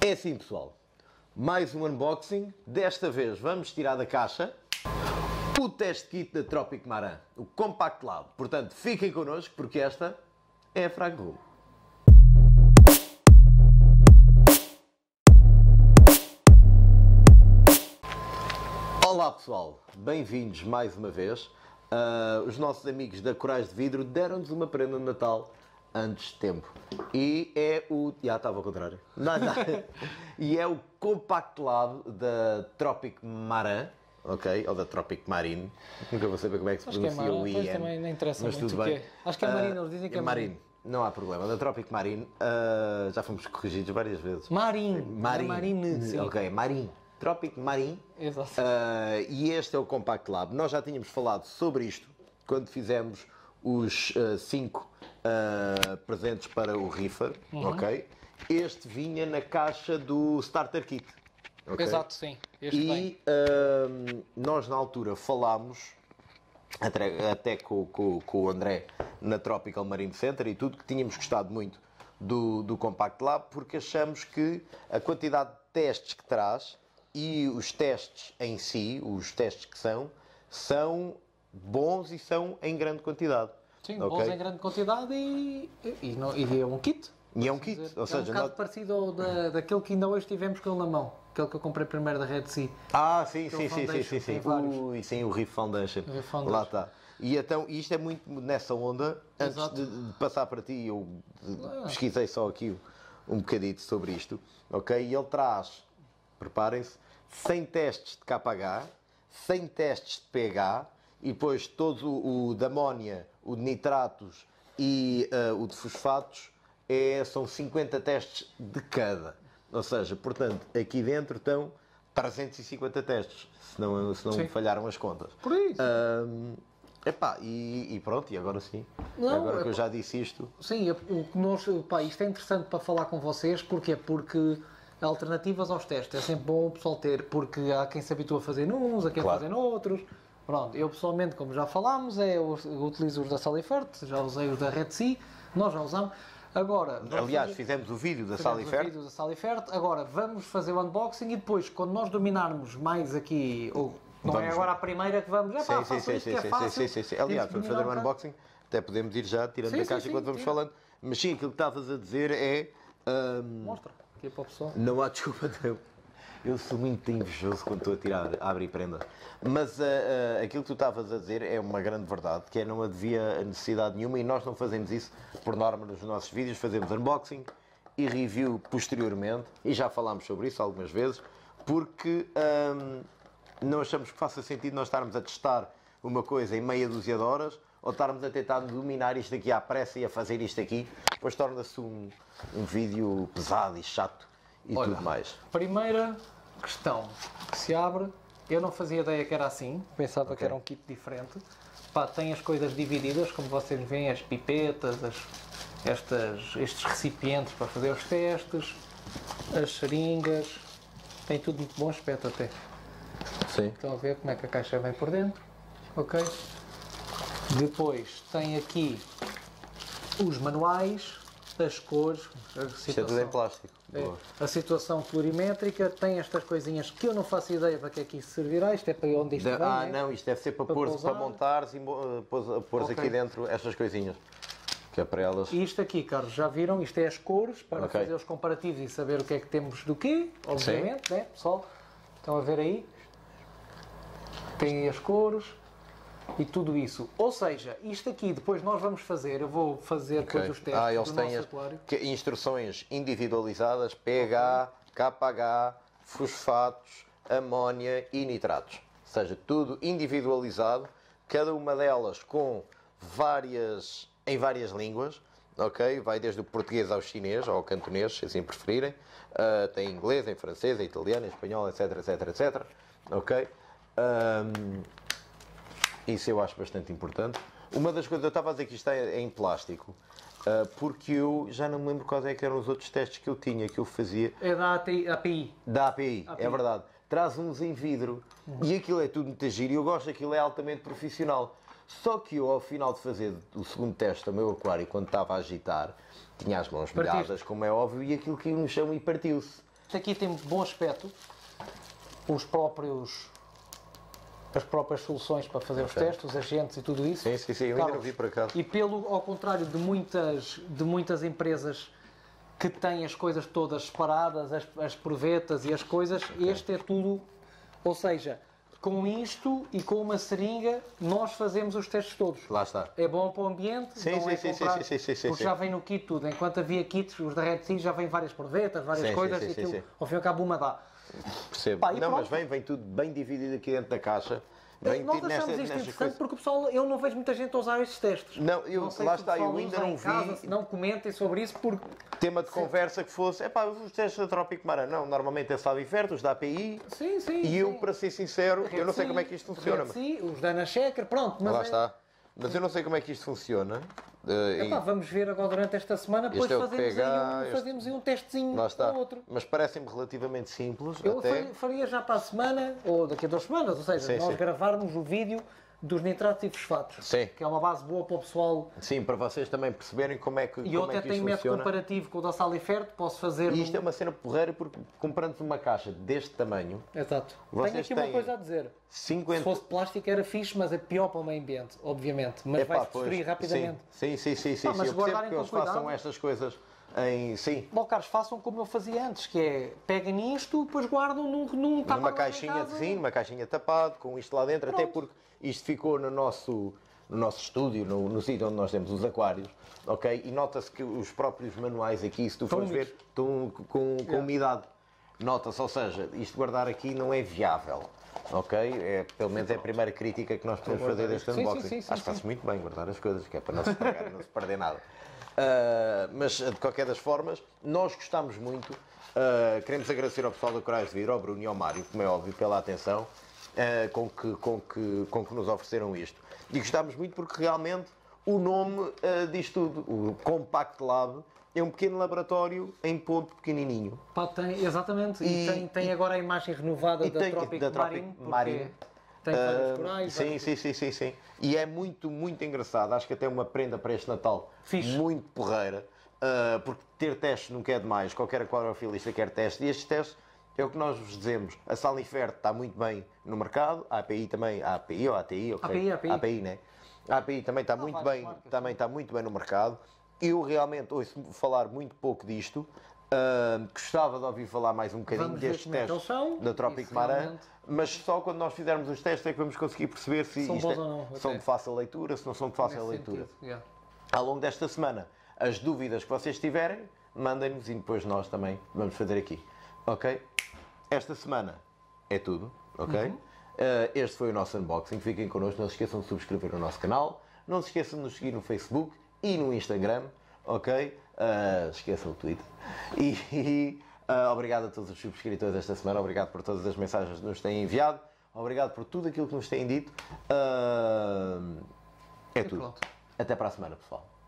É assim, pessoal, mais um unboxing. Desta vez vamos tirar da caixa o teste kit da Tropic Marin, o Compact Lab. Portanto, fiquem connosco porque esta é a Frag Room. Olá pessoal, bem-vindos mais uma vez. Os nossos amigos da Corais de Vidro deram-nos uma prenda de Natal antes de tempo. E é o... Já estava ao contrário. Não. E é o Compact Lab da Tropic Marin, ok? Ou da Tropic Marine. Nunca vou saber como é que se pronuncia o IN. Também não interessa mas muito tudo bem. Acho que é Marine, eles dizem que é Marine. Não há problema. Da Tropic Marine, já fomos corrigidos várias vezes. Marine. Marine. Sim. Ok, Marine. Tropic Marine. Exato. E este é o Compact Lab. Nós já tínhamos falado sobre isto quando fizemos os 5 presentes para o Reefer, ok? Este vinha na caixa do Starter Kit. Okay? Exato, sim. Este E nós na altura falámos, até com o André, na Tropical Marine Center e tudo, que tínhamos gostado muito do Compact Lab, porque achamos que a quantidade de testes que traz e os testes em si, os testes que são bons e são em grande quantidade. Sim, okay? bons em grande quantidade e é um kit. E é um kit, ou seja... É um bocado parecido ao daquele que ainda hoje tivemos com ele na mão. Aquele que eu comprei primeiro da Red Sea. Ah, sim. Tem Sim, o Reef Foundation. Foundation. Lá está. E então, isto é muito nessa onda. Antes de passar para ti, eu pesquisei só aqui um bocadito sobre isto. Ok? E ele traz, preparem-se, 100 testes de KH, 100 testes de pH e depois todo o de amónia, o de nitratos e o de fosfatos são 50 testes de cada. Ou seja, portanto, aqui dentro estão 350 testes, se não me falharam as contas. Por isso. E pronto, e agora sim. Não, agora que eu já disse isto. Sim, isto é interessante para falar com vocês, porquê? Porque alternativas aos testes é sempre bom o pessoal ter, porque há quem se habitua a fazer nuns, há quem fazer noutros. Pronto, eu pessoalmente, como já falámos, eu utilizo os da Salifert, já usei os da Red Sea, nós já usamos. Agora, aliás, fizemos o vídeo da Salifert. Agora vamos fazer o unboxing e depois, quando nós dominarmos mais aqui, não é agora a primeira que vamos. Sim. Aliás, vamos fazer o unboxing, até podemos ir já tirando da caixa enquanto vamos falando. Mas sim, aquilo que estavas a dizer é. Mostra aqui para o pessoal. Não há desculpa, não. Eu sou muito invejoso quando estou a abrir prenda. Mas aquilo que tu estavas a dizer é uma grande verdade, que não havia necessidade nenhuma e nós não fazemos isso por norma nos nossos vídeos, fazemos unboxing e review posteriormente, e já falámos sobre isso algumas vezes, porque não achamos que faça sentido nós estarmos a testar uma coisa em meia dúzia de horas ou estarmos a tentar dominar isto aqui à pressa e a fazer isto aqui, depois torna-se um vídeo pesado e chato e tudo mais. Primeira questão que se abre, eu não fazia ideia que era assim, pensava que era um kit diferente. Tem as coisas divididas, como vocês veem, as pipetas, estes recipientes para fazer os testes, as seringas, tem tudo muito bom aspecto até. Sim. Estão a ver como é que a caixa vem por dentro, ok? Depois tem aqui os manuais, as cores, isto é tudo em plástico. A situação colorimétrica, tem estas coisinhas que eu não faço ideia para que é que isso servirá, isto é para onde isto vem. Não, isto deve ser para montares e pôr aqui dentro estas coisinhas. Que é para elas. E isto aqui, Carlos, já viram? Isto é as cores, para fazer os comparativos e saber o que é que temos do quê, obviamente, né, pessoal? Estão a ver aí? Tem as cores e tudo isso. Ou seja, isto aqui depois nós vamos fazer, eu vou fazer depois os testes eles do têm nosso aquário. Instruções individualizadas, pH, KH, fosfatos, amónia e nitratos. Ou seja, tudo individualizado, cada uma delas em várias línguas, ok? Vai desde o português ao chinês, ou ao cantonês, se assim preferirem. Tem inglês, em francês, em italiano, em espanhol, etc. Ok? Isso eu acho bastante importante. Uma das coisas, eu estava a dizer que isto é em plástico, porque eu já não me lembro quais é que eram os outros testes que eu tinha, que eu fazia. É da API. Da API, é verdade. Traz uns em vidro e aquilo é tudo muito giro e eu gosto daquilo, é altamente profissional. Só que eu, ao final de fazer o segundo teste ao meu aquário, quando estava a agitar, tinha as mãos molhadas, como é óbvio, e aquilo caiu no chão e partiu-se. aqui tem bom aspecto. As próprias soluções para fazer os testes, os agentes e tudo isso. Sim, eu ainda não vi por acaso. E ao contrário de muitas empresas que têm as coisas todas separadas, as provetas e as coisas, este é tudo, ou seja, com isto e com uma seringa nós fazemos os testes todos. Lá está. É bom para o ambiente, Sim, porque já vem no kit tudo. Enquanto havia kits, os da Red Sea já vêm várias provetas, várias coisas, e aquilo, ao fim e ao cabo uma dá. Percebo. Não, mas vem tudo bem dividido aqui dentro da caixa. Nós achamos isto interessante porque o pessoal, eu não vejo muita gente a usar estes testes. Não, sei lá está, eu ainda não vi. Casa, se não comentem sobre isso porque... Tema de conversa que fosse, os testes da Tropic Marã, não, normalmente é Saviferto, os da API. Sim. E eu, para ser sincero, eu não sei como é que isto funciona. Os da Ana Checker, pronto. Mas lá está. Mas eu não sei como é que isto funciona. Vamos ver agora durante esta semana, depois fazemos aí um testezinho ou outro. Mas parece-me relativamente simples. Eu faria já para a semana, ou daqui a 2 semanas, ou seja, nós gravarmos o vídeo dos nitratos e fosfatos. Sim. Que é uma base boa para o pessoal. Sim, para vocês também perceberem como é que E eu até tenho método comparativo com o da Saliferto, posso fazer... E isto é uma cena porreira porque comprando uma caixa deste tamanho... Exato. Tenho aqui uma coisa a dizer. 50... Se fosse plástico era fixe, mas é pior para o meio ambiente, obviamente. Mas vai-se destruir rapidamente. Sim. Mas eu percebo que eles façam estas coisas em... Sim. Bom, Carlos, façam como eu fazia antes, que é, peguem nisto, depois guardam numa caixinha de zinco, numa caixinha tapado, com isto lá dentro, até porque isto ficou no nosso estúdio, no sítio onde nós temos os aquários, ok? E nota-se que os próprios manuais aqui, se tu fores ver, estão com umidade. Nota-se, ou seja, isto guardar aqui não é viável, ok? Pelo menos é a primeira crítica que nós podemos fazer deste unboxing. Acho que faz muito bem guardar as coisas, que é para não se estragar e não se perder nada. Mas, de qualquer das formas, nós gostamos muito. Queremos agradecer ao pessoal da Corais de Vidro, ao Bruno e ao Mário, como é óbvio, pela atenção com que nos ofereceram isto. E gostámos muito porque realmente o nome diz tudo. O Compact Lab é um pequeno laboratório em ponto pequenininho. Exatamente. E tem agora a imagem renovada da Tropic Marine. Tem vários corais. Sim. E é muito, muito engraçado. Acho que até uma prenda para este Natal. Fixe. Muito porreira. Porque ter testes nunca é demais. Qualquer aquariofilista quer testes. E estes testes é o que nós vos dizemos. A Saliferto está muito bem no mercado. A API também. A API ou a ATI? Okay. API, né? A API também está muito bem. Também está muito bem no mercado. Eu realmente ouço falar muito pouco disto. Gostava de ouvir falar mais um bocadinho destes testes da Tropic Marã, mas só quando nós fizermos os testes é que vamos conseguir perceber se são de fácil leitura, se não são de fácil leitura. Ao longo desta semana, as dúvidas que vocês tiverem, mandem-nos e depois nós também vamos fazer aqui. Ok? Esta semana é tudo, ok? Este foi o nosso unboxing. Fiquem connosco, não se esqueçam de subscrever o nosso canal, não se esqueçam de nos seguir no Facebook e no Instagram, ok? Esqueçam o Twitter. Obrigado a todos os subscritores desta semana, obrigado por todas as mensagens que nos têm enviado, obrigado por tudo aquilo que nos têm dito. É tudo. Até para a semana, pessoal.